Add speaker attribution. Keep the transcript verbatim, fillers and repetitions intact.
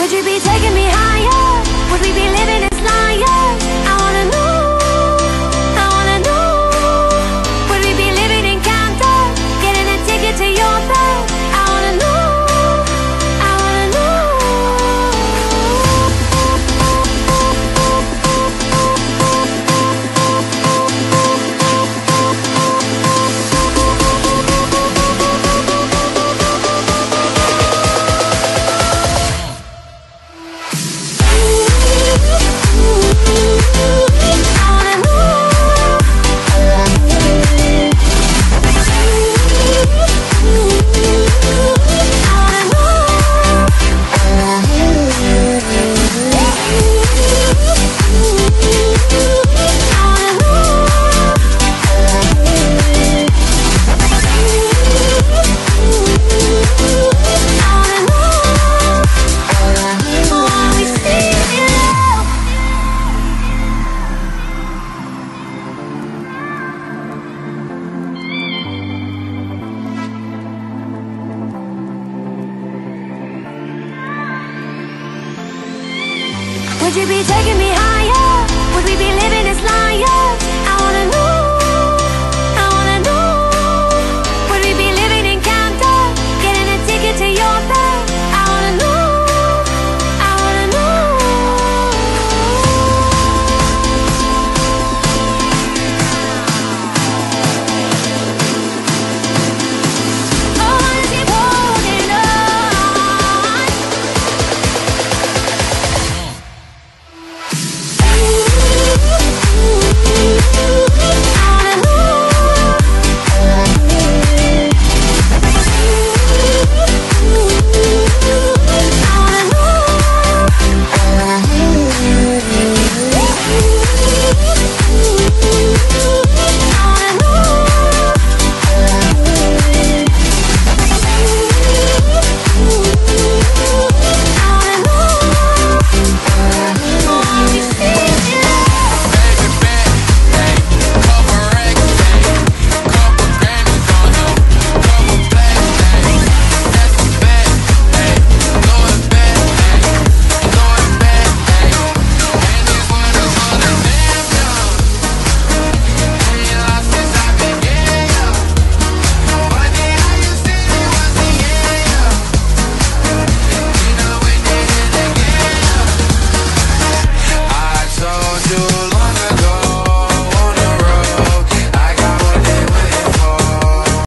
Speaker 1: Would you be taking me higher? Would we be living as liars? I wanna know, I wanna know. Would we be living in Canton, getting a ticket to your bed? I wanna know, I wanna know. Would you be taking me higher? Would we be living as liars?